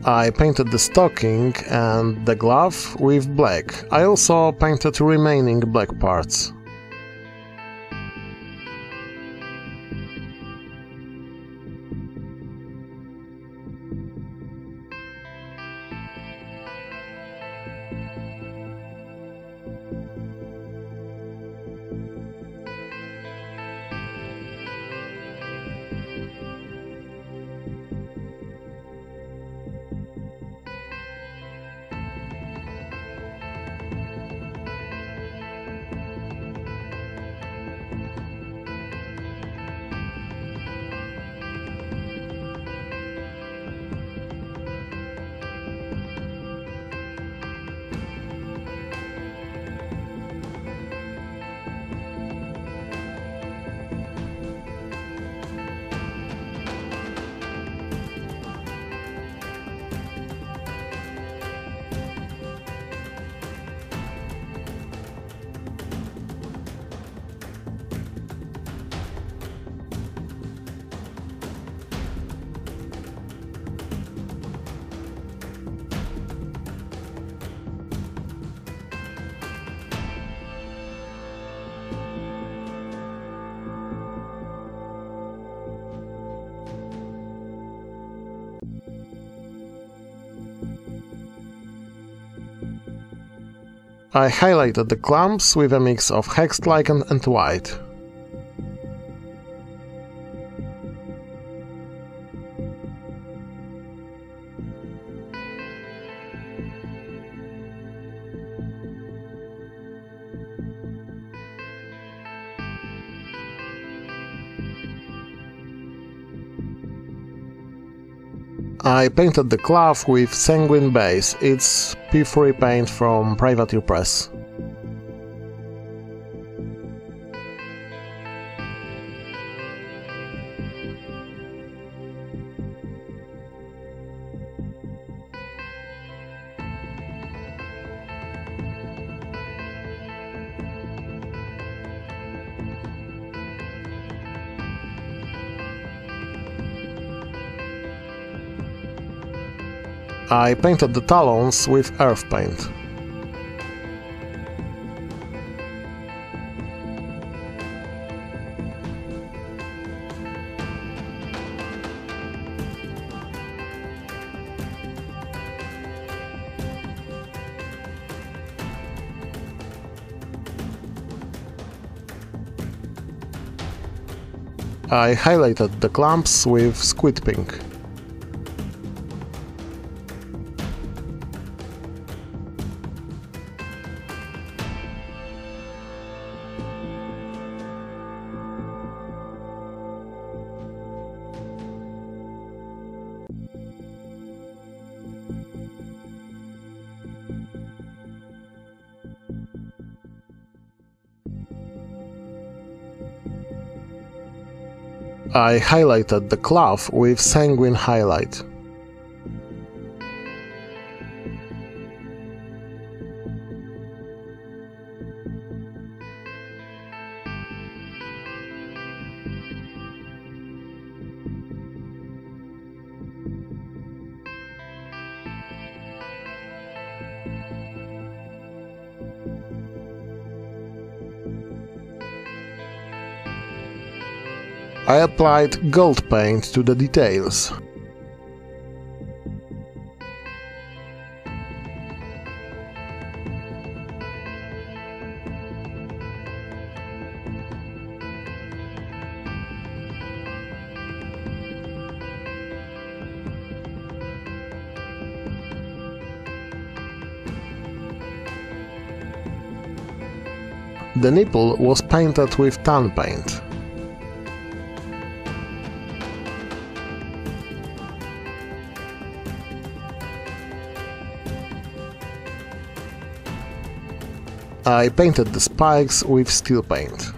I painted the stocking and the glove with black. I also painted remaining black parts. I highlighted the clamps with a mix of hexed lichen and white. I painted the cloth with Sanguine base. It's P3 paint from Privateer Press. I painted the talons with earth paint. I highlighted the clamps with squid pink. I highlighted the cloth with Sanguine highlight. I applied gold paint to the details. The nipple was painted with tan paint. I painted the spikes with steel paint.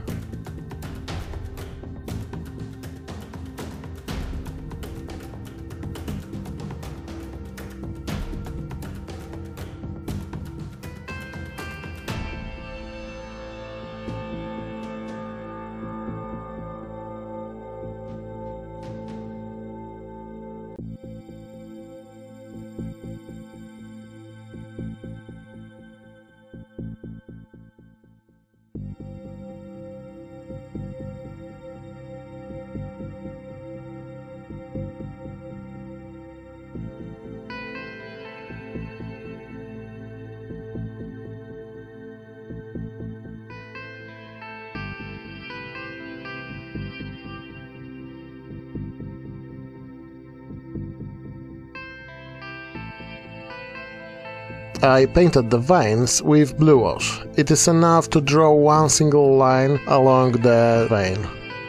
I painted the veins with blue wash. It is enough to draw one single line along the vein.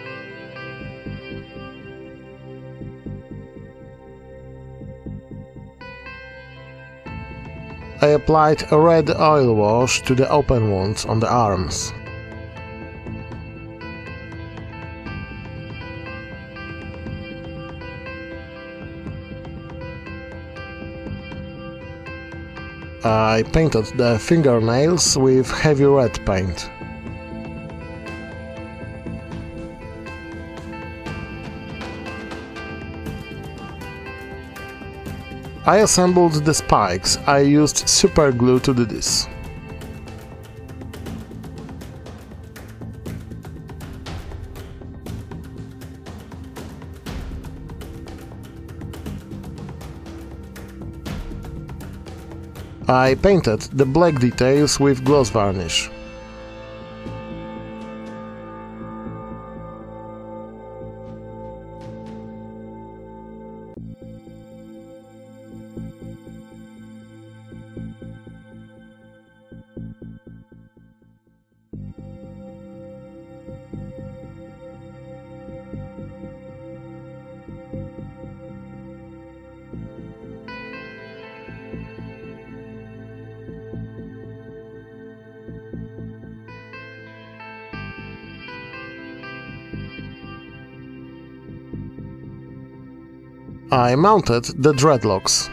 I applied a red oil wash to the open wounds on the arms. I painted the fingernails with heavy red paint. I assembled the spikes. I used super glue to do this. I painted the black details with gloss varnish. I mounted the dreadlocks.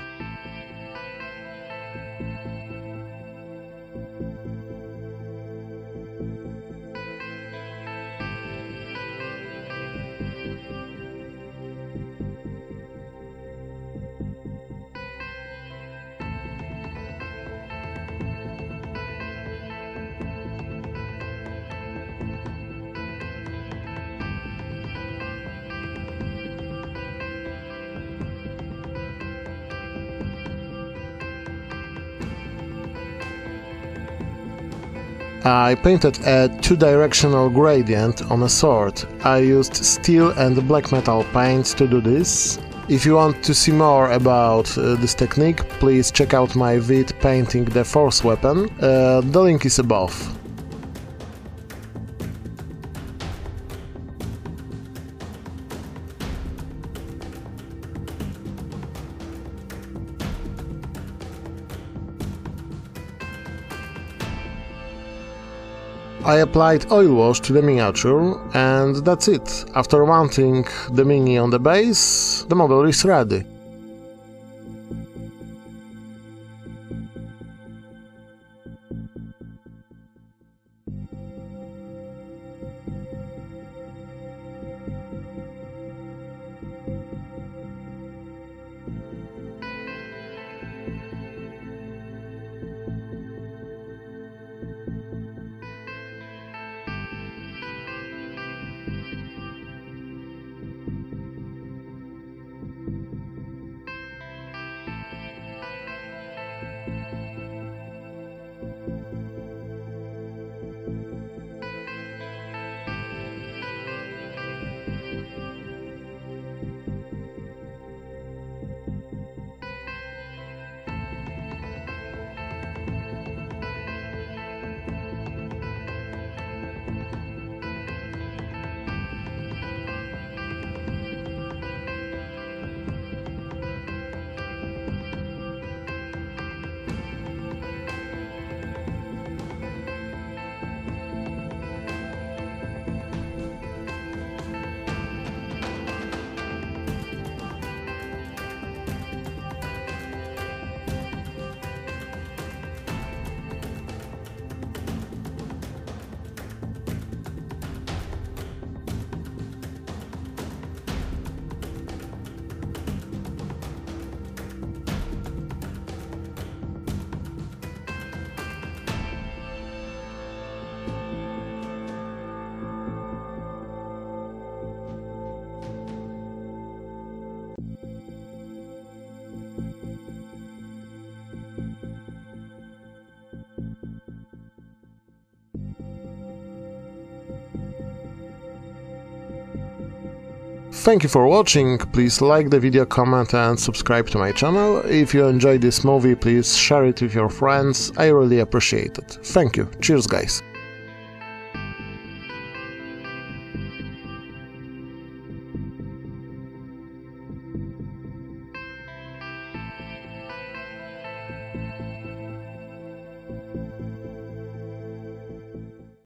I painted a two-directional gradient on a sword. I used steel and black metal paints to do this. If you want to see more about this technique, please check out my vid painting the force weapon. The link is above. I applied oil wash to the miniature, and that's it. After mounting the mini on the base, the model is ready. Thank you for watching, please like the video, comment and subscribe to my channel. If you enjoyed this movie, please share it with your friends, I really appreciate it. Thank you, cheers guys!